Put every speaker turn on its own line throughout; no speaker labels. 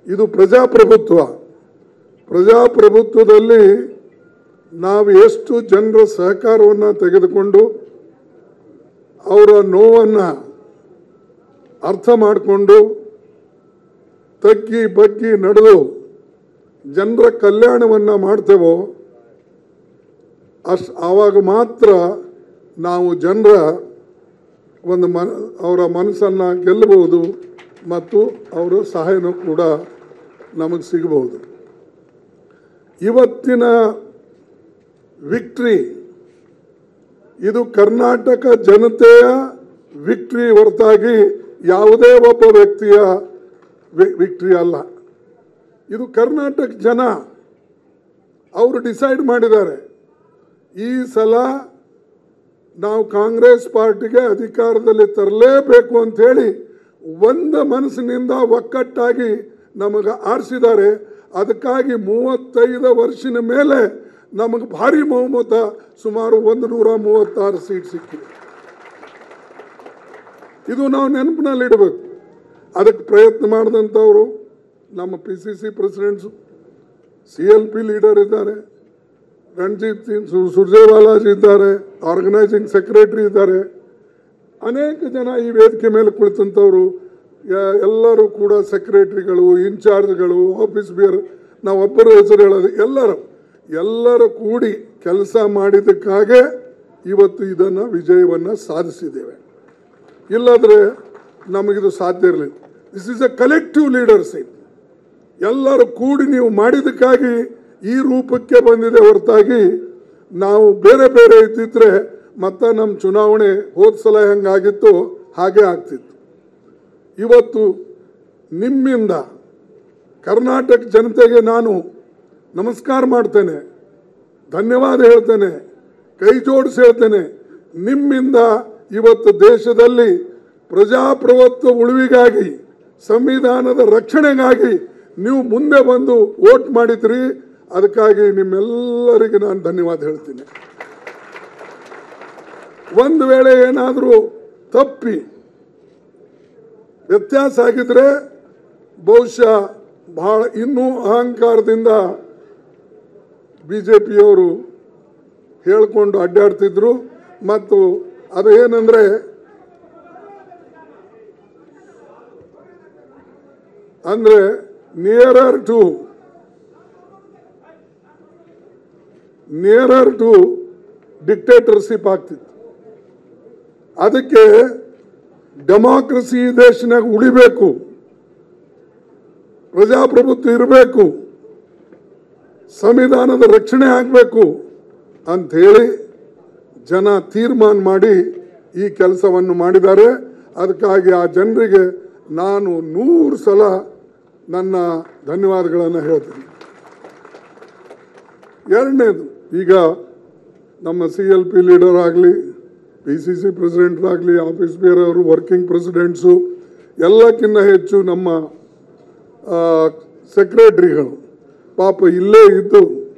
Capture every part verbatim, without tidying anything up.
ಇದು ಪ್ರಜಾಪ್ರಭುತ್ವ. ಪ್ರಜಾಪ್ರಭುತ್ವದಲ್ಲಿ ನಾವು ಎಷ್ಟು ಜನರ ಸಹಕಾರವನ್ನು ತೆಗೆದುಕೊಂಡು ಅವರ ನೋವನ್ನು ಅರ್ಥ ಮಾಡಿಕೊಂಡು ತಗ್ಗಿ ಬಗ್ಗಿ ನಡೆದು ಜನರ ಕಲ್ಯಾಣವನ್ನು ಮಾಡ್ತೇವೋ ಅಷ್ಟು ಆವಾಗ ಮಾತ್ರ ನಾವು ಜನರ ಒಂದು ಮನ ಅವರ ಮನಸ್ಸನ್ನು ಗೆಲ್ಲಬಹುದು ಮತ್ತು ಅವರ ಸಹಾಯನೂ ಕೂಡ ನಮಗೆ ಸಿಗಬಹುದು. ಇವತ್ತಿನ ವಿಕ್ಟ್ರಿ ಇದು ಕರ್ನಾಟಕ ಜನತೆಯ ವಿಕ್ಟ್ರಿ ಹೊರತಾಗಿ ಯಾವುದೇ ಒಬ್ಬ ವ್ಯಕ್ತಿಯ ವಿಕ್ಟ್ರಿ ಅಲ್ಲ. ಇದು ಕರ್ನಾಟಕ ಜನ ಅವರು ಡಿಸೈಡ್ ಮಾಡಿದ್ದಾರೆ. ಈ ಸಲ ನಾವು ಕಾಂಗ್ರೆಸ್ ಪಾರ್ಟಿಗೆ ಅಧಿಕಾರದಲ್ಲಿ ತರಲೇಬೇಕು ಅಂಥೇಳಿ ಒಂದು ಮನಸ್ಸಿನಿಂದ ಒಕ್ಕಟ್ಟಾಗಿ ನಮಗೆ ಆರಿಸಿದ್ದಾರೆ. ಅದಕ್ಕಾಗಿ ಮೂವತ್ತೈದು ವರ್ಷದ ಮೇಲೆ ನಮಗೆ ಭಾರಿ ಬಹುಮತ ಸುಮಾರು ಒಂದು ನೂರ ಮೂವತ್ತಾರು ಸೀಟ್ ಸಿಕ್ಕಿದೆ. ಇದು ನಾವು ನೆನಪಿನಲ್ಲಿಡಬೇಕು. ಅದಕ್ಕೆ ಪ್ರಯತ್ನ ಮಾಡಿದಂಥವರು ನಮ್ಮ P C C presidents, C L P leader ಇದ್ದಾರೆ, ರಣಜಿತ್ ಸಿಂಗ್ ಸುರ್ಜೇವಾಲಾಜಿ ಇದ್ದಾರೆ, ಆರ್ಗನೈಸಿಂಗ್ ಸೆಕ್ರೆಟರಿ ಇದ್ದಾರೆ, ಅನೇಕ ಜನ ಈ ವೇದಿಕೆ ಮೇಲೆ ಕುಳಿತಂಥವರು ಎಲ್ಲರೂ ಕೂಡ ಸೆಕ್ರೆಟರಿಗಳು, ಇನ್ಚಾರ್ಜ್ಗಳು, ಆಫೀಸ್ ಬಿಯರ್, ನಾವು ಒಬ್ಬರು ಹೆಸರು ಹೇಳೋದು ಎಲ್ಲರೂ ಎಲ್ಲರೂ ಕೂಡಿ ಕೆಲಸ ಮಾಡಿದ್ದಕ್ಕಾಗೆ ಇವತ್ತು ಇದನ್ನು ವಿಜಯವನ್ನು ಸಾಧಿಸಿದ್ದೇವೆ. ಇಲ್ಲಾದರೆ ನಮಗಿದು ಸಾಧ್ಯ ಇರಲಿಲ್ಲ. This is a collective leadership. ಎಲ್ಲರೂ ಕೂಡಿ ನೀವು ಮಾಡಿದ್ದಕ್ಕಾಗಿ ಈ ರೂಪಕ್ಕೆ ಬಂದಿದೆ ಹೊರತಾಗಿ ನಾವು ಬೇರೆ ಬೇರೆ ಇದ್ದಿದ್ರೆ ಮತ್ತು ನಮ್ಮ ಚುನಾವಣೆ ಹೋದ ಸಲ ಹೆಂಗಾಗಿತ್ತು ಹಾಗೆ ಆಗ್ತಿತ್ತು. ಇವತ್ತು ನಿಮ್ಮಿಂದ ಕರ್ನಾಟಕ ಜನತೆಗೆ ನಾನು ನಮಸ್ಕಾರ ಮಾಡ್ತೇನೆ, ಧನ್ಯವಾದ ಹೇಳ್ತೇನೆ, ಕೈ ಜೋಡಿಸಿ ಹೇಳ್ತೇನೆ. ನಿಮ್ಮಿಂದ ಇವತ್ತು ದೇಶದಲ್ಲಿ ಪ್ರಜಾಪ್ರಭುತ್ವ ಉಳಿವಿಗಾಗಿ, ಸಂವಿಧಾನದ ರಕ್ಷಣೆಗಾಗಿ ನೀವು ಮುಂದೆ ಬಂದು ವೋಟ್ ಮಾಡಿದ್ರಿ. ಅದಕ್ಕಾಗಿ ನಿಮ್ಮೆಲ್ಲರಿಗೆ ನಾನು ಧನ್ಯವಾದ ಹೇಳ್ತೀನಿ. ಒಂದು ವೇಳೆ ಏನಾದರೂ ತಪ್ಪಿ ವ್ಯತ್ಯಾಸ ಆಗಿದ್ರೆ ಬಹುಶಃ ಬಹಳ ಇನ್ನೂ ಅಹಂಕಾರದಿಂದ ಬಿ ಜೆ ಪಿಯವರು ಹೇಳಿಕೊಂಡು ಅಡ್ಡಾಡ್ತಿದ್ರು. ಮತ್ತು ಅದು ಏನಂದರೆ ಅಂದರೆ nearer to nearer to dictatorship ಆಗ್ತಿತ್ತು. ಅದಕ್ಕೆ ಡೆಮಾಕ್ರಸಿ ದೇಶನಾಗ ಉಳಿಬೇಕು, ಪ್ರಜಾಪ್ರಭುತ್ವ ಇರಬೇಕು, ಸಂವಿಧಾನದ ರಕ್ಷಣೆ ಆಗಬೇಕು ಅಂಥೇಳಿ ಜನ ತೀರ್ಮಾನ ಮಾಡಿ ಈ ಕೆಲಸವನ್ನು ಮಾಡಿದ್ದಾರೆ. ಅದಕ್ಕಾಗಿ ಆ ಜನರಿಗೆ ನಾನು ನೂರು ಸಲ ನನ್ನ ಧನ್ಯವಾದಗಳನ್ನು ಹೇಳ್ತೀನಿ. ಎರಡನೇದು, ಈಗ ನಮ್ಮ ಸಿ ಎಲ್ ಪಿ ಲೀಡರ್ ಆಗಲಿ, ಪಿ ಸಿ ಸಿ ಪ್ರೆಸಿಡೆಂಟ್ರಾಗಲಿ, ಆಫೀಸ್ ಬೇರೆಯವರು, ವರ್ಕಿಂಗ್ ಪ್ರೆಸಿಡೆಂಟ್ಸು, ಎಲ್ಲಕ್ಕಿಂತ ಹೆಚ್ಚು ನಮ್ಮ ಸೆಕ್ರೆಟ್ರಿಗಳು ಪಾಪ ಇಲ್ಲೇ ಇದ್ದು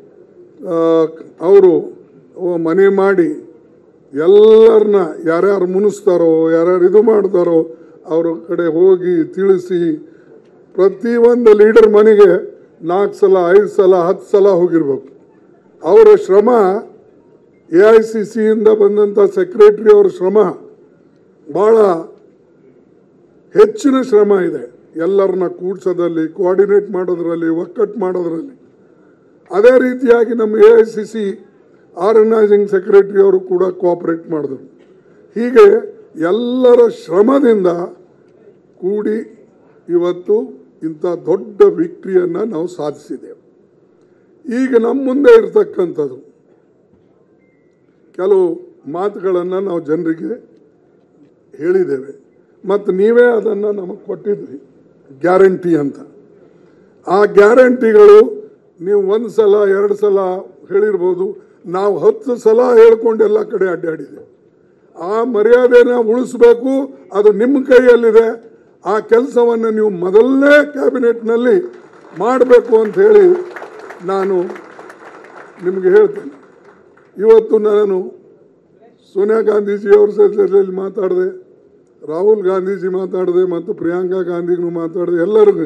ಅವರು ಮನೆ ಮಾಡಿ ಎಲ್ಲರನ್ನ ಯಾರ್ಯಾರು ಮುನಿಸ್ತಾರೋ, ಯಾರ್ಯಾರು ಇದು ಮಾಡ್ತಾರೋ ಅವ್ರ ಕಡೆ ಹೋಗಿ ತಿಳಿಸಿ ಪ್ರತಿಯೊಂದು ಲೀಡರ್ ಮನೆಗೆ ನಾಲ್ಕು ಸಲ ಐದು ಸಲ ಹತ್ತು ಸಲ ಹೋಗಿರ್ಬೇಕು. ಅವರ ಶ್ರಮ, ಎ ಐ ಸಿ ಸಿಯಿಂದ ಬಂದಂಥ ಸೆಕ್ರೆಟ್ರಿ ಅವರ ಶ್ರಮ ಭಾಳ ಹೆಚ್ಚಿನ ಶ್ರಮ ಇದೆ. ಎಲ್ಲರನ್ನ ಕೂಡ್ಸೋದ್ರಲ್ಲಿ, ಕೋಆರ್ಡಿನೇಟ್ ಮಾಡೋದ್ರಲ್ಲಿ, ಒಕ್ಕಟ್ಟು ಮಾಡೋದ್ರಲ್ಲಿ. ಅದೇ ರೀತಿಯಾಗಿ ನಮ್ಮ A I C C organising secretary ಅವರು ಕೂಡ ಕೋಆಪರೇಟ್ ಮಾಡಿದ್ರು. ಹೀಗೆ ಎಲ್ಲರ ಶ್ರಮದಿಂದ ಕೂಡಿ ಇವತ್ತು ಇಂಥ ದೊಡ್ಡ ವಿಕ್ಟ್ರಿಯನ್ನು ನಾವು ಸಾಧಿಸಿದ್ದೇವೆ. ಈಗ ನಮ್ಮ ಮುಂದೆ ಇರತಕ್ಕಂಥದ್ದು ಕೆಲವು ಮಾತುಗಳನ್ನು ನಾವು ಜನರಿಗೆ ಹೇಳಿದ್ದೇವೆ ಮತ್ತು ನೀವೇ ಅದನ್ನು ನಮಗೆ ಕೊಟ್ಟಿದ್ರಿ, ಗ್ಯಾರಂಟಿ ಅಂತ. ಆ ಗ್ಯಾರಂಟಿಗಳು ನೀವು ಒಂದು ಸಲ ಎರಡು ಸಲ ಹೇಳಿರ್ಬೋದು, ನಾವು ಹತ್ತು ಸಲ ಹೇಳ್ಕೊಂಡು ಎಲ್ಲ ಕಡೆ ಅಡ್ಡಾಡಿದೆ. ಆ ಮರ್ಯಾದೆನ ಉಳಿಸ್ಬೇಕು, ಅದು ನಿಮ್ಮ ಕೈಯಲ್ಲಿದೆ. ಆ ಕೆಲಸವನ್ನು ನೀವು ಮೊದಲನೇ ಕ್ಯಾಬಿನೆಟ್ನಲ್ಲಿ ಮಾಡಬೇಕು ಅಂತ ಹೇಳಿ ನಾನು ನಿಮಗೆ ಹೇಳ್ತೇನೆ. ಇವತ್ತು ನಾನು ಸೋನಿಯಾ ಗಾಂಧೀಜಿಯವ್ರ ಜೊತೆಯಲ್ಲಿ ಮಾತಾಡಿದೆ, ರಾಹುಲ್ ಗಾಂಧೀಜಿ ಮಾತಾಡಿದೆ ಮತ್ತು ಪ್ರಿಯಾಂಕಾ ಗಾಂಧಿಗೂ ಮಾತಾಡಿದೆ. ಎಲ್ಲರಿಗೂ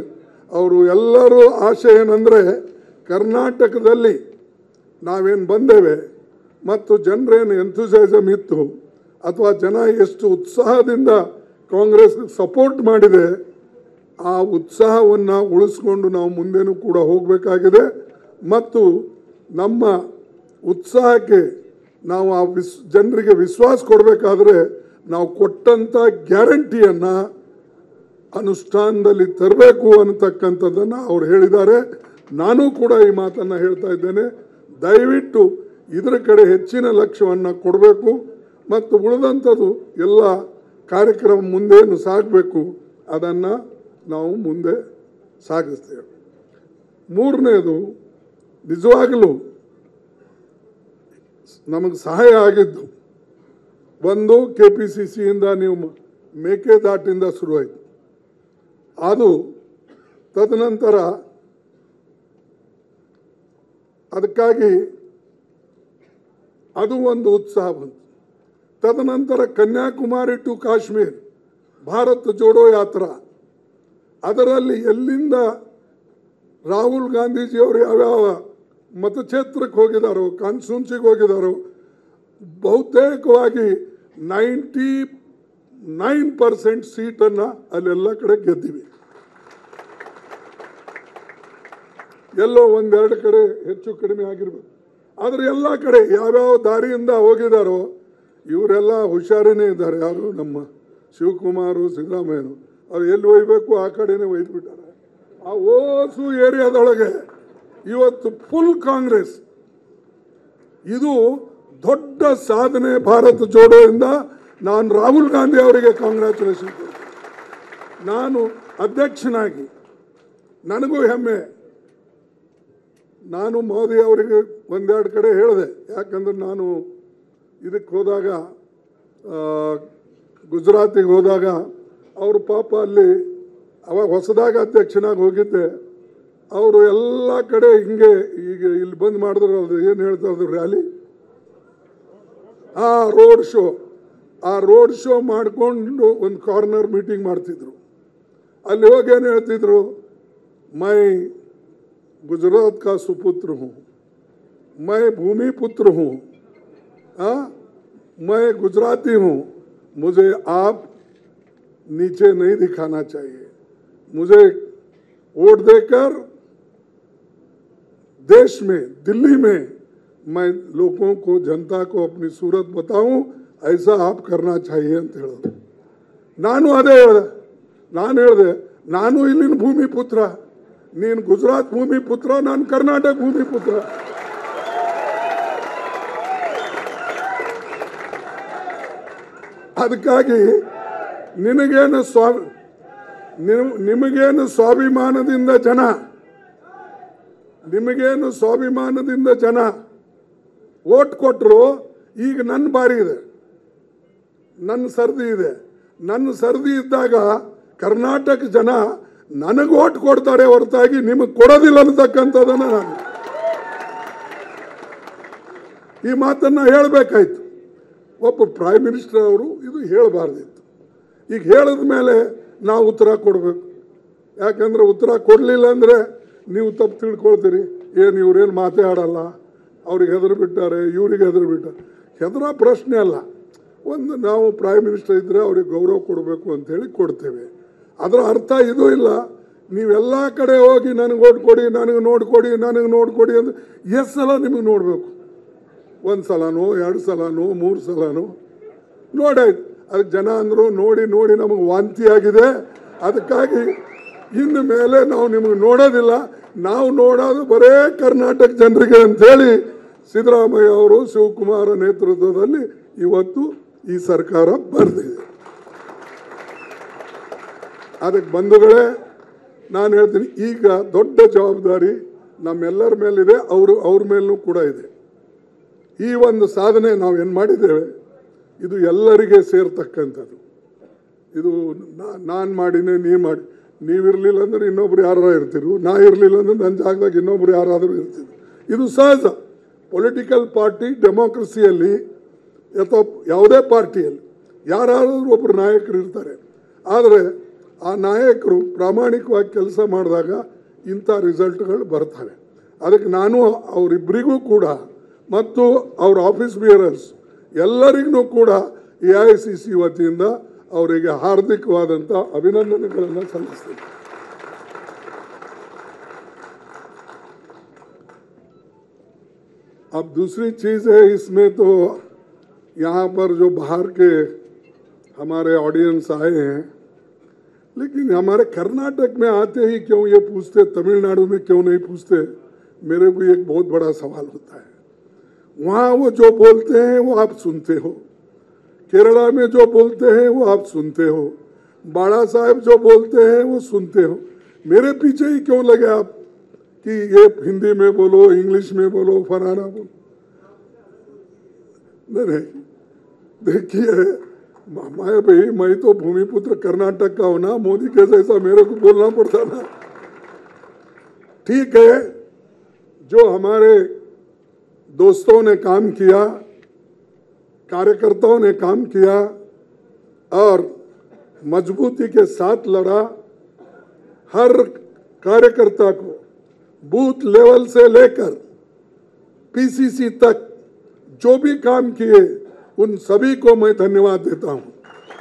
ಅವರು ಎಲ್ಲರೂ ಆಶೆ ಏನಂದರೆ ಕರ್ನಾಟಕದಲ್ಲಿ ನಾವೇನು ಬಂದೇವೆ ಮತ್ತು ಜನರೇನು ಎಂಥೂಸಿಯಾಸಮ್ ಇತ್ತು ಅಥವಾ ಜನ ಎಷ್ಟು ಉತ್ಸಾಹದಿಂದ ಕಾಂಗ್ರೆಸ್ಗೆ ಸಪೋರ್ಟ್ ಮಾಡಿದೆ ಆ ಉತ್ಸಾಹವನ್ನು ಉಳಿಸ್ಕೊಂಡು ನಾವು ಮುಂದೆನೂ ಕೂಡ ಹೋಗಬೇಕಾಗಿದೆ ಮತ್ತು ನಮ್ಮ ಉತ್ಸಾಹಕ್ಕೆ ನಾವು ಆ ವಿಸ್ ಜನರಿಗೆ ವಿಶ್ವಾಸ ಕೊಡಬೇಕಾದ್ರೆ ನಾವು ಕೊಟ್ಟಂಥ ಗ್ಯಾರಂಟಿಯನ್ನು ಅನುಷ್ಠಾನದಲ್ಲಿ ತರಬೇಕು ಅನ್ನತಕ್ಕಂಥದ್ದನ್ನು ಅವ್ರು ಹೇಳಿದ್ದಾರೆ. ನಾನು ಕೂಡ ಈ ಮಾತನ್ನು ಹೇಳ್ತಾ ಇದ್ದೇನೆ. ದಯವಿಟ್ಟು ಇದರ ಕಡೆ ಹೆಚ್ಚಿನ ಲಕ್ಷ್ಯವನ್ನು ಕೊಡಬೇಕು ಮತ್ತು ಉಳಿದಂಥದ್ದು ಎಲ್ಲ ಕಾರ್ಯಕ್ರಮ ಮುಂದೇನು ಸಾಗಬೇಕು ಅದನ್ನು ನಾವು ಮುಂದೆ ಸಾಗಿಸ್ತೇವೆ. ಮೂರನೇದು ನಿಜವಾಗಲೂ ನಮಗೆ ಸಹಾಯ ಆಗಿದ್ದು ಒಂದು ಕೆ ಪಿ ಸಿ ಸಿಯಿಂದ ನೀವು ಮೇಕೆದಾಟಿಂದ ಶುರುವಾಯಿತು. ಅದು ತದನಂತರ ಅದಕ್ಕಾಗಿ ಅದು ಒಂದು ಉತ್ಸಾಹ ಬಂತು. ತದನಂತರ ಕನ್ಯಾಕುಮಾರಿ ಟು ಕಾಶ್ಮೀರ್ ಭಾರತ್ ಜೋಡೋ ಯಾತ್ರಾ, ಅದರಲ್ಲಿ ಎಲ್ಲಿಂದ ರಾಹುಲ್ ಗಾಂಧೀಜಿಯವರು ಯಾವ್ಯಾವ ಮತಕ್ಷೇತ್ರಕ್ಕೆ ಹೋಗಿದ್ದಾರೋ, ಕಾನ್ಸ್ಟಿಟ್ಯೂನ್ಸಿಗೆ ಹೋಗಿದ್ದಾರೋ, ಬಹುತೇಕವಾಗಿ ನೈಂಟಿ ನೈನ್ ಪರ್ಸೆಂಟ್ ಸೀಟನ್ನು ಅಲ್ಲೆಲ್ಲ ಕಡೆ ಗೆದ್ದಿವಿ. ಎಲ್ಲೋ ಒಂದೆರಡು ಕಡೆ ಹೆಚ್ಚು ಕಡಿಮೆ ಆಗಿರ್ಬೇಕು. ಆದರೆ ಎಲ್ಲ ಕಡೆ ಯಾವ್ಯಾವ ದಾರಿಯಿಂದ ಹೋಗಿದ್ದಾರೋ ಇವರೆಲ್ಲ ಹುಷಾರಿನೇ ಇದ್ದಾರೆ. ಯಾರು ನಮ್ಮ ಶಿವಕುಮಾರು ಸಿದ್ದರಾಮಯ್ಯನು ಅವ್ರು ಎಲ್ಲಿ ಒಯ್ಯಬೇಕು ಆ ಕಡೆನೇ ಒಯ್ದುಬಿಟ್ಟಾರೆ. ಆ ಓಸು ಏರಿಯಾದೊಳಗೆ ಇವತ್ತು ಫುಲ್ ಕಾಂಗ್ರೆಸ್. ಇದು ದೊಡ್ಡ ಸಾಧನೆ ಭಾರತ ಜೋಡೋಯಿಂದ. ನಾನು ರಾಹುಲ್ ಗಾಂಧಿ ಅವರಿಗೆ ಕಾಂಗ್ರ್ಯಾಚುಲೇಷನ್ ಕೊಡ್ತೀನಿ. ನಾನು ಅಧ್ಯಕ್ಷನಾಗಿ ನನಗೂ ಹೆಮ್ಮೆ. ನಾನು ಮೋದಿ ಅವರಿಗೆ ಒಂದೆರಡು ಕಡೆ ಹೇಳಿದೆ, ಯಾಕಂದ್ರೆ ನಾನು ಇದಕ್ಕೆ ಹೋದಾಗ ಗುಜರಾತಿಗೆ ಹೋದಾಗ ಅವರು ಪಾಪ ಅಲ್ಲಿ ಅವಾಗ ಹೊಸದಾಗ ಅಧ್ಯಕ್ಷನಾಗಿ ಹೋಗಿದ್ದೆ. ಅವರು ಎಲ್ಲ ಕಡೆ ಹಿಂಗೆ ಈಗ ಇಲ್ಲಿ ಬಂದು ಮಾಡಿದ್ರು. ಅದು ಏನು ಹೇಳ್ತಾ ಇದ್ರು ರ್ಯಾಲಿ, ಆ ರೋಡ್ ಶೋ ಆ ರೋಡ್ ಶೋ ಮಾಡಿಕೊಂಡು ಒಂದು ಕಾರ್ನರ್ ಮೀಟಿಂಗ್ ಮಾಡ್ತಿದ್ರು. ಅಲ್ಲಿ ಹೋಗಿ ಏನು ಹೇಳ್ತಿದ್ರು, ಮೈ गुजरात का सुपुत्र हूँ, मैं भूमि पुत्र हूँ, हाँ मैं गुजराती हूँ, मुझे आप नीचे नहीं दिखाना चाहिए, मुझे वोट देकर देश में दिल्ली में मैं लोगों को जनता को अपनी सूरत बताऊं, ऐसा आप करना चाहिए ಅಂತ ಹೇಳಿದ್ರು. ನಾನು ಅದೇ ಹೇಳಿದೆ ನಾನು ಹೇಳಿದೆ ನಾನು ಇಲ್ಲಿನ ಭೂಮಿ ಪುತ್ರ, ನೀನು ಗುಜರಾತ್ ಭೂಮಿ ಪುತ್ರ, ನಾನು ಕರ್ನಾಟಕ ಭೂಮಿ ಪುತ್ರ. ಅದಕ್ಕಾಗಿ ನಿನಗೇನು ಸ್ವಾಮಿ ನಿಮಗೇನು ಸ್ವಾಭಿಮಾನದಿಂದ ಜನ ನಿಮಗೇನು ಸ್ವಾಭಿಮಾನದಿಂದ ಜನ ಓಟ್ ಕೊಟ್ಟರು. ಈಗ ನನ್ನ ಬಾರಿ ಇದೆ, ನನ್ನ ಸರದಿ ಇದೆ. ನನ್ನ ಸರದಿ ಇದ್ದಾಗ ಕರ್ನಾಟಕ ಜನ ನನಗೆ ಓಟ್ ಕೊಡ್ತಾರೆ ಹೊರತಾಗಿ ನಿಮಗೆ ಕೊಡೋದಿಲ್ಲ ಅನ್ನತಕ್ಕಂಥದ್ದನ್ನು ನಾನು ಈ ಮಾತನ್ನು ಹೇಳಬೇಕಾಯ್ತು. ಒಬ್ಬ ಪ್ರೈಮ್ ಮಿನಿಸ್ಟರ್ ಅವರು ಇದು ಹೇಳಬಾರ್ದಿತ್ತು. ಈಗ ಹೇಳಿದ ಮೇಲೆ ನಾವು ಉತ್ತರ ಕೊಡಬೇಕು. ಯಾಕಂದರೆ ಉತ್ತರ ಕೊಡಲಿಲ್ಲ ಅಂದರೆ ನೀವು ತಪ್ಪು ತಿಳ್ಕೊಳ್ತೀರಿ, ಏನು ಇವ್ರೇನು ಮಾತೇ ಆಡಲ್ಲ, ಅವ್ರಿಗೆ ಹೆದರು ಬಿಟ್ಟಾರೆ, ಇವ್ರಿಗೆ ಹೆದರು ಬಿಟ್ಟಾರೆ. ಹೆದರ ಪ್ರಶ್ನೆ ಅಲ್ಲ. ಒಂದು ನಾವು ಪ್ರೈಮ್ ಮಿನಿಸ್ಟರ್ ಇದ್ದರೆ ಅವ್ರಿಗೆ ಗೌರವ ಕೊಡಬೇಕು ಅಂಥೇಳಿ ಕೊಡ್ತೇವೆ. ಅದರ ಅರ್ಥ ಇದು ಇಲ್ಲ, ನೀವೆಲ್ಲ ಕಡೆ ಹೋಗಿ ನನಗೆ ಓಟ್ ಕೊಡಿ, ನನಗೆ ನೋಡ್ಕೊಡಿ, ನನಗೆ ನೋಡ್ಕೊಡಿ ಅಂದರೆ ಎಷ್ಟು ಸಲ ನಿಮಗೆ ನೋಡಬೇಕು? ಒಂದು ಸಲನೋ ಎರಡು ಸಲನೋ ಮೂರು ಸಲನೋ ನೋಡಾಯ್ತು. ಅದಕ್ಕೆ ಜನ ಅಂದರು ನೋಡಿ ನೋಡಿ ನಮಗೆ ವಾಂತಿ ಆಗಿದೆ, ಅದಕ್ಕಾಗಿ ಇನ್ನು ಮೇಲೆ ನಾವು ನಿಮಗೆ ನೋಡೋದಿಲ್ಲ, ನಾವು ನೋಡೋದು ಬರೇ ಕರ್ನಾಟಕ ಜನರಿಗೆ ಅಂಥೇಳಿ ಸಿದ್ದರಾಮಯ್ಯ ಅವರು ಶಿವಕುಮಾರ ನೇತೃತ್ವದಲ್ಲಿ ಇವತ್ತು ಈ ಸರ್ಕಾರ ಬರೆದಿದೆ. ಅದಕ್ಕೆ ಬಂಧುಗಳೇ ನಾನು ಹೇಳ್ತೀನಿ, ಈಗ ದೊಡ್ಡ ಜವಾಬ್ದಾರಿ ನಮ್ಮೆಲ್ಲರ ಮೇಲಿದೆ, ಅವರು ಅವ್ರ ಮೇಲೂ ಕೂಡ ಇದೆ. ಈ ಒಂದು ಸಾಧನೆ ನಾವು ಏನು ಮಾಡಿದ್ದೇವೆ ಇದು ಎಲ್ಲರಿಗೆ ಸೇರ್ತಕ್ಕಂಥದ್ದು. ಇದು ನಾನು ಮಾಡಿನೇ ನೀವು ಮಾಡಿ, ನೀವಿರಲಿಲ್ಲ ಅಂದರೆ ಇನ್ನೊಬ್ರು ಯಾರು ಇರ್ತಿರು, ನಾ ಇರಲಿಲ್ಲ ಅಂದರೆ ನನ್ನ ಜಾಗದಾಗ ಇನ್ನೊಬ್ರು ಯಾರಾದರೂ ಇರ್ತಿದ್ರು. ಇದು ಸಹಜ. ಪೊಲಿಟಿಕಲ್ ಪಾರ್ಟಿ ಡೆಮೋಕ್ರಸಿಯಲ್ಲಿ ಅಥವಾ ಯಾವುದೇ ಪಾರ್ಟಿಯಲ್ಲಿ ಯಾರಾದರೂ ಒಬ್ಬರು ನಾಯಕರು ಇರ್ತಾರೆ. ಆದರೆ ಆ ನಾಯಕರು ಪ್ರಾಮಾಣಿಕವಾಗಿ ಕೆಲಸ ಮಾಡಿದಾಗ ಇಂಥ ರಿಸಲ್ಟ್ಗಳು ಬರ್ತವೆ. ಅದಕ್ಕೆ ನಾನು ಅವರಿಬ್ಬರಿಗೂ ಕೂಡ ಮತ್ತು ಅವ್ರ ಆಫೀಸ್ ಬಿಯರರ್ಸ್ ಎಲ್ಲರಿಗೂ ಕೂಡ ಎ ಐ ಸಿ ಸಿ ವತಿಯಿಂದ ಅವರಿಗೆ ಹಾರ್ದಿಕವಾದಂಥ ಅಭಿನಂದನೆಗಳನ್ನು ಸಲ್ಲಿಸ್ತೀನಿ. अब दूसरी चीज़ है, इसमें तो यहाँ पर जो बाहर के हमारे ऑडियंस आए हैं, लेकिन हमारे कर्नाटक में आते ही क्यों ये पूछते, तमिलनाडु में क्यों नहीं पूछते, मेरे को एक बहुत बड़ा सवाल होता है. वहाँ वो जो बोलते हैं वो आप सुनते हो, केरला में जो बोलते हैं वो आप सुनते हो, बाड़ा साहब जो बोलते हैं वो सुनते हो. मेरे पीछे ही क्यों लगे आप कि ये हिंदी में बोलो, इंग्लिश में बोलो, फलाना बोलो? नहीं, देखिए मैं भाई, मैं तो भूमिपुत्र कर्नाटक का हूं ना, मोदी के जैसा मेरे को बोलना पड़ता ना. ठीक है, जो हमारे दोस्तों ने काम किया, कार्यकर्ताओं ने काम किया और मजबूती के साथ लड़ा. हर कार्यकर्ता को बूथ लेवल से लेकर पी सी सी तक जो भी काम किए उन सभी को मैं धन्यवाद देता हूं.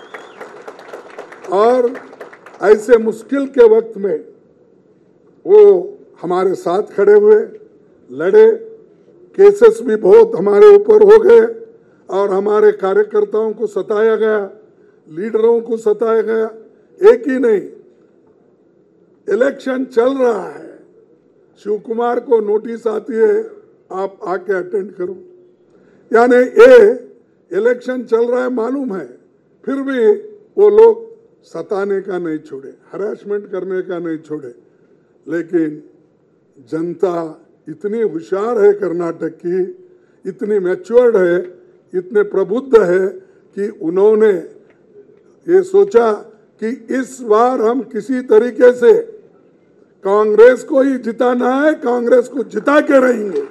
और ऐसे मुश्किल के वक्त में वो हमारे साथ खड़े हुए, लड़े. केसेस भी बहुत हमारे ऊपर हो गए और हमारे कार्यकर्ताओं को सताया गया, लीडरों को सताया गया. एक ही नहीं, इलेक्शन चल रहा है, शिव कुमार को नोटिस आती है आप आके अटेंड करो. यानी ये इलेक्शन चल रहा है मालूम है, फिर भी वो लोग सताने का नहीं छोड़े, हरासमेंट करने का नहीं छोड़े. लेकिन जनता इतनी होशियार है कर्नाटक की, इतनी मैच्योर्ड है, इतने प्रबुद्ध है कि उन्होंने ये सोचा कि इस बार हम किसी तरीके से कांग्रेस को ही जिताना है, कांग्रेस को जिता के रहेंगे.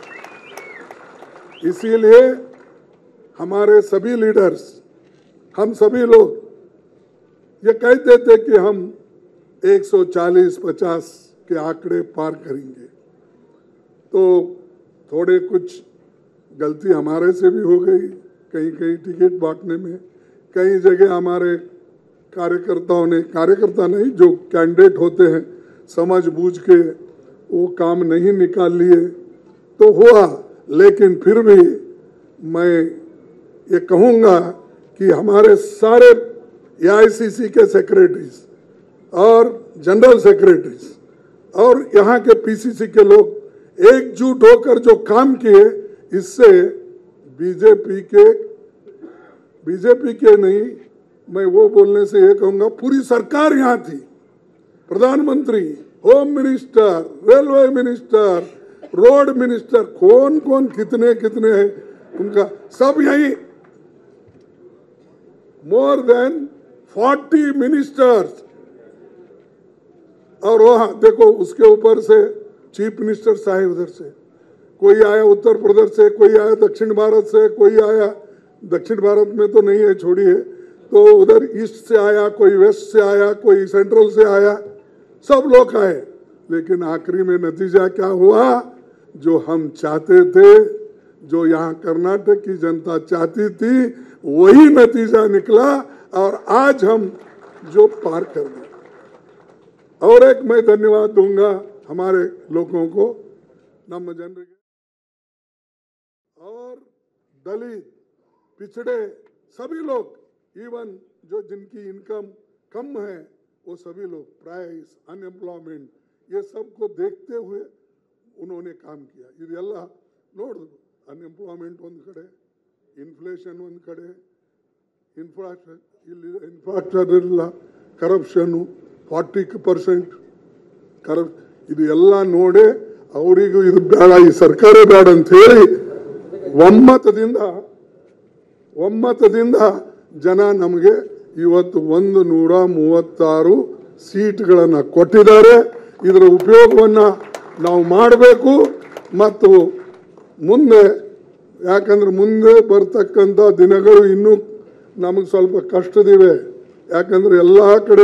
इसीलिए हमारे सभी लीडर्स, हम सभी लोग ये कहते थे कि हम एक सौ चालीस पचास के आंकड़े पार करेंगे. तो थोड़े कुछ गलती हमारे से भी हो गई, कहीं कहीं टिकट बांटने में, कई जगह हमारे कार्यकर्ताओं ने, कार्यकर्ता नहीं जो कैंडिडेट होते हैं, समझ बूझ के वो काम नहीं निकाल लिए तो हुआ. लेकिन फिर भी मैं ये कहूँगा कि हमारे सारे ए आई सी सी के सेक्रेटरीज और जनरल सेक्रेटरीज और यहाँ के पी सी सी के लोग एकजुट होकर जो काम किए, इससे बीजेपी के बीजेपी के नहीं, मैं वो बोलने से ये कहूँगा पूरी सरकार यहाँ थी. प्रधानमंत्री, home minister, railway minister, road minister, कौन कौन कितने कितने हैं उनका सब यही. More than forty ministers. और वहाँ देखो उसके ऊपर से चीफ मिनिस्टर आए, उधर से कोई आया उत्तर प्रदेश से, कोई आया दक्षिण भारत से, कोई आया दक्षिण भारत में तो नहीं है, छोड़िए, तो उधर ईस्ट से आया, कोई वेस्ट से आया, कोई सेंट्रल से आया, सब लोग आए. लेकिन आखिरी में नतीजा क्या हुआ? जो हम चाहते थे, जो यहाँ कर्नाटक की जनता चाहती थी, वही नतीजा निकला और आज हम जो पार कर गए. और एक मैं धन्यवाद दूंगा हमारे लोगों को, नम जनರಿಗೆ और दलित, पिछड़े सभी लोग, इवन जो जिनकी इनकम कम है वो सभी लोग, प्राइस, अनएम्प्लॉयमेंट, ये सब को देखते हुए उन्होंने काम किया. ಇದೆಲ್ಲ ನೋಡು, ಅನ್ಎಂಪ್ಲಾಯ್ಮೆಂಟ್ ಒಂದು ಕಡೆ, ಇನ್ಫ್ಲೇಷನ್ ಒಂದು ಕಡೆ, ಇನ್ಫ್ರಾಸ್ಟ್ರಕ್ಚರ್ ಇಲ್ಲಿ ಇನ್ಫ್ರಾಸ್ಟ್ರಕ್ಚರ್ ಇಲ್ಲ, ಕರಪ್ಷನ್ನು ಫಾರ್ಟಿ ಪರ್ಸೆಂಟ್ ಕರಪ್, ಇದು ಎಲ್ಲ ನೋಡಿ ಅವರಿಗೂ ಇದು ಬೇಡ, ಈ ಸರ್ಕಾರ ಬೇಡ ಅಂತ ಹೇಳಿ ಒಮ್ಮತದಿಂದ ಒಮ್ಮತದಿಂದ ಜನ ನಮಗೆ ಇವತ್ತು ಒಂದು ನೂರ ಮೂವತ್ತಾರು ಸೀಟ್ಗಳನ್ನು ಕೊಟ್ಟಿದ್ದಾರೆ. ಇದರ ಉಪಯೋಗವನ್ನು ನಾವು ಮಾಡಬೇಕು. ಮತ್ತು ಮುಂದೆ, ಯಾಕಂದ್ರೆ ಮುಂದೆ ಬರ್ತಕ್ಕಂಥ ದಿನಗಳು ಇನ್ನೂ ನಮಗೆ ಸ್ವಲ್ಪ ಕಷ್ಟದಿವೆ. ಯಾಕಂದ್ರೆ ಎಲ್ಲ ಕಡೆ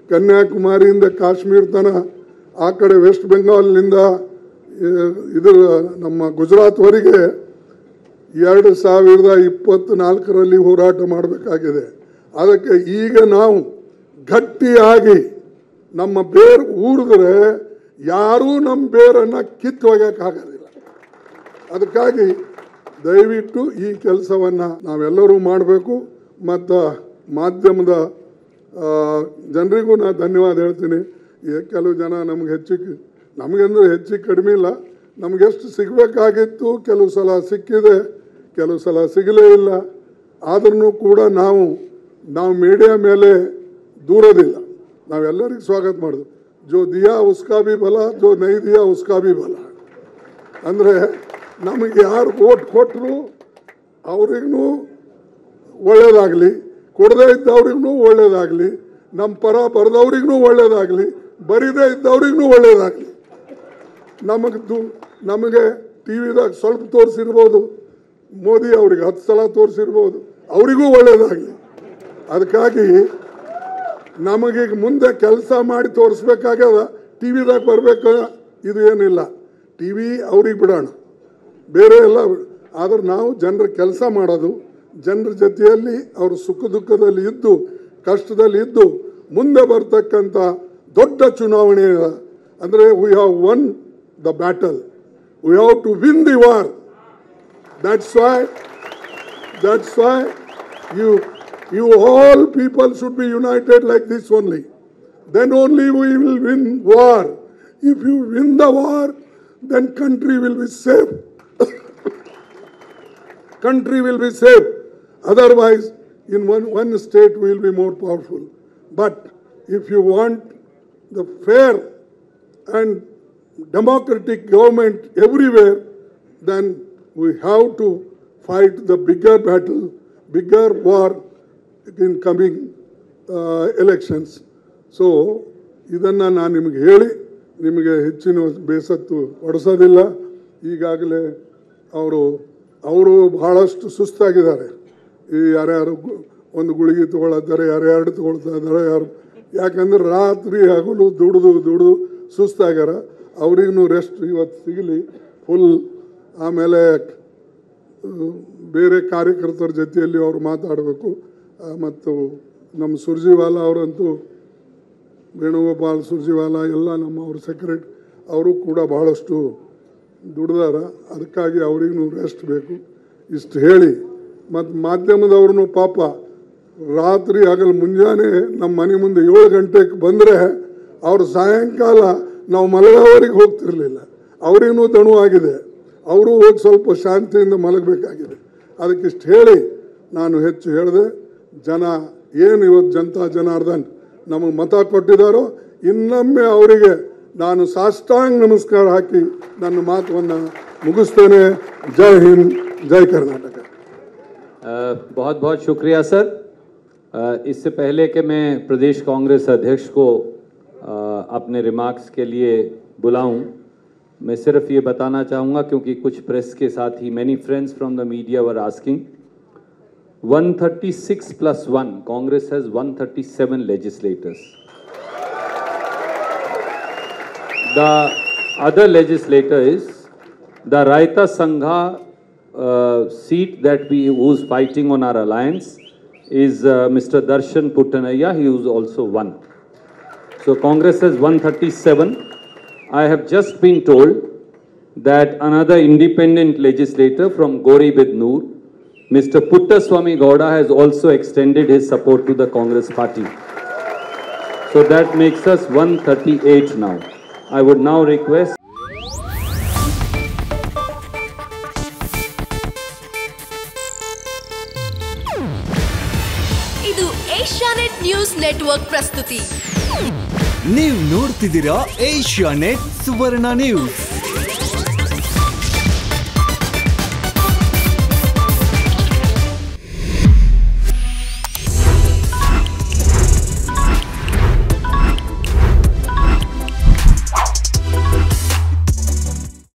ಕನ್ಯಾಕುಮಾರಿಯಿಂದ ಕಾಶ್ಮೀರ ತನ ಆ ಕಡೆ ವೆಸ್ಟ್ ಬೆಂಗಾಲ್ನಿಂದ ಇದು ನಮ್ಮ ಗುಜರಾತ್ವರೆಗೆ ಎರಡು ಸಾವಿರದ ಇಪ್ಪತ್ತ್ನಾಲ್ಕರಲ್ಲಿ ಹೋರಾಟ ಮಾಡಬೇಕಾಗಿದೆ. ಅದಕ್ಕೆ ಈಗ ನಾವು ಗಟ್ಟಿಯಾಗಿ ನಮ್ಮ ಬೇರು ಊರಿದ್ರೆ ಯಾರೂ ನಮ್ಮ ಬೇರನ್ನು ಕಿತ್ತು ಒಗೆಯೋಕ್ಕಾಗೋದಿಲ್ಲ. ಅದಕ್ಕಾಗಿ ದಯವಿಟ್ಟು ಈ ಕೆಲಸವನ್ನು ನಾವೆಲ್ಲರೂ ಮಾಡಬೇಕು. ಮತ್ತು ಮಾಧ್ಯಮದ ಜನರಿಗೂ ನಾನು ಧನ್ಯವಾದ ಹೇಳ್ತೀನಿ. ಕೆಲವು ಜನ ನಮ್ಗೆ ಹೆಚ್ಚಿಗೆ ನಮಗಂದ್ರೆ ಹೆಚ್ಚಿಗೆ ಕಡಿಮೆ ಇಲ್ಲ, ನಮಗೆಷ್ಟು ಸಿಗಬೇಕಾಗಿತ್ತು ಕೆಲವು ಸಲ ಸಿಕ್ಕಿದೆ, ಕೆಲವು ಸಲ ಸಿಗಲೇ ಇಲ್ಲ. ಆದ್ರೂ ಕೂಡ ನಾವು ನಾವು ಮೀಡಿಯಾ ಮೇಲೆ ದೂರೋದಿಲ್ಲ, ನಾವೆಲ್ಲರಿಗೂ ಸ್ವಾಗತ ಮಾಡೋದು. ಜೋ ದಿಯಾ ಉಸ್ಕಾ ಭಿ ಬಲ, ಜೋ ನೈ ದಿಯಾ ಉಸ್ಕಾ ಭಿ ಬಲ. ಅಂದರೆ ನಮಗೆ ಯಾರು ವೋಟ್ ಕೊಟ್ಟರು ಅವ್ರಿಗೂ ಒಳ್ಳೇದಾಗಲಿ, ಕೊಡದೇ ಇದ್ದವ್ರಿಗೂ ಒಳ್ಳೇದಾಗಲಿ, ನಮ್ಮ ಪರ ಬರೆದವ್ರಿಗೂ ಒಳ್ಳೇದಾಗಲಿ, ಬರೀದೇ ಇದ್ದವ್ರಿಗೂ ಒಳ್ಳೇದಾಗಲಿ. ನಮಗೆ ದು ನಮಗೆ ಟಿ ವಿದಾಗ ಸ್ವಲ್ಪ ತೋರಿಸಿರ್ಬೋದು, ಮೋದಿ ಅವ್ರಿಗೆ ಹತ್ತು ಸಲ ತೋರಿಸಿರ್ಬೋದು, ಅವರಿಗೂ ಒಳ್ಳೇದಾಗಲಿ. ಅದಕ್ಕಾಗಿ ನಮಗೀಗ ಮುಂದೆ ಕೆಲಸ ಮಾಡಿ ತೋರಿಸ್ಬೇಕಾಗ್ಯದ. ಟಿ ವಿದಾಗ ಬರಬೇಕು ಇದು ಏನಿಲ್ಲ, ಟಿ ವಿ ಅವ್ರಿಗೆ ಬಿಡೋಣ, ಬೇರೆ ಎಲ್ಲ. ಆದ್ರೆ ನಾವು ಜನರ ಕೆಲಸ ಮಾಡೋದು, ಜನರ ಜೊತೆಯಲ್ಲಿ ಅವರು ಸುಖ ದುಃಖದಲ್ಲಿ ಇದ್ದು ಕಷ್ಟದಲ್ಲಿ ಇದ್ದು ಮುಂದೆ ಬರ್ತಕ್ಕಂಥ ದೊಡ್ಡ ಚುನಾವಣೆ ಅಂದರೆ we have won the battle, we have to win the war. That's why that's why you you all people should be united like this only. Then only we will win war. If you win the war, then country will be safe. Country will be safe. Otherwise, in one, one state we will be more powerful. But if you want the fair and democratic government everywhere, then we have to fight the bigger battle, bigger war in coming uh, elections. So, idanna nanu nimage heli ನಿಮಗೆ ಹೆಚ್ಚಿನ ಬೇಸತ್ತು ಹೊಡೆಸೋದಿಲ್ಲ. ಈಗಾಗಲೇ ಅವರು ಅವರು ಬಹಳಷ್ಟು ಸುಸ್ತಾಗಿದ್ದಾರೆ. ಈ ಯಾರ್ಯಾರು ಒಂದು ಗುಳಿಗೆ ತೊಗೊಳ್ತಾರೆ, ಯಾರ್ಯಾರು ತೊಗೊಳ್ತಾ ಇದ್ದಾರೆ, ಯಾರು ಯಾಕಂದ್ರೆ ರಾತ್ರಿ ಹಗಲು ದುಡಿದು ದುಡಿದು ಸುಸ್ತಾಗ್ಯಾರ. ಅವ್ರಿಗೂ ರೆಸ್ಟ್ ಇವತ್ತು ಸಿಗಲಿ ಫುಲ್. ಆಮೇಲೆ ಬೇರೆ ಕಾರ್ಯಕರ್ತರ ಜೊತೆಯಲ್ಲಿ ಅವರು ಮಾತಾಡಬೇಕು. ಮತ್ತು ನಮ್ಮ ಸುರ್ಜಿವಾಲಾ ಅವರಂತೂ ವೇಣುಗೋಪಾಲ್ ಸುರ್ಜಿವಾಲಾ ಎಲ್ಲ ನಮ್ಮ ಅವ್ರ ಸೆಕ್ರೆಟರಿ ಅವರು ಕೂಡ ಬಹಳಷ್ಟು ದುಡ್ದಾರ. ಅದಕ್ಕಾಗಿ ಅವ್ರಿಗೂ ರೆಸ್ಟ್ ಬೇಕು. ಇಷ್ಟು ಹೇಳಿ ಮತ್ತು ಮಾಧ್ಯಮದವ್ರೂ ಪಾಪ ರಾತ್ರಿ ಹಗಲು ಮುಂಜಾನೆ ನಮ್ಮ ಮನೆ ಮುಂದೆ ಏಳು ಗಂಟೆಗೆ ಬಂದರೆ ಅವ್ರು ಸಾಯಂಕಾಲ ನಾವು ಮಲಗೋವರೆಗೆ ಹೋಗ್ತಿರ್ಲಿಲ್ಲ. ಅವರಿಗೂ ದಣು ಆಗಿದೆ, ಅವರು ಹೋಗಿ ಸ್ವಲ್ಪ ಶಾಂತಿಯಿಂದ ಮಲಗಬೇಕಾಗಿದೆ. ಅದಕ್ಕಿಷ್ಟು ಹೇಳಿ ನಾನು ಹೆಚ್ಚು ಹೇಳಿದೆ. ಜನ ಏನು ಇವತ್ತು ಜನತಾ ಜನಾರ್ದನ್ ನಮಗೆ ಮತ ಕೊಟ್ಟಿದ್ದಾರೋ ಇನ್ನೊಮ್ಮೆ ಅವರಿಗೆ ನಾನು ಸಾಷ್ಟಾಂಗ ನಮಸ್ಕಾರ ಹಾಕಿ ನನ್ನ ಮಾತನ್ನು ಮುಗಿಸ್ತೇನೆ. ಜೈ ಹಿಂದ್, जय कर्नाटक।
बहुत बहुत शुक्रिया सर। इससे पहले कि मैं प्रदेश कांग्रेस अध्यक्ष को अपने रिमार्क्स के लिए बुलाऊं, मैं सिर्फ ये बताना चाहूँगा क्योंकि कुछ प्रेस के साथ ही many friends from the media were asking, one thirty-six plus one, Congress has one thirty-seven legislators. The other legislator is the Raita Sangha uh, seat that we who's fighting on our alliance is uh, Mister Darshan Puttanaya. He was also one. So Congress has one thirty-seven. I have just been told that another independent legislator from Goribidnoor, Mister Puttaswamy Gowda, has also extended his support to the Congress party. So that makes us one thirty-eight now. I would now request
ಇದು Asianet news network ಪ್ರಸ್ತುತಿ.
ನೀವು ನೋಡ್ತಿದ್ದೀರಾ Asianet ಸುವರ್ಣ news.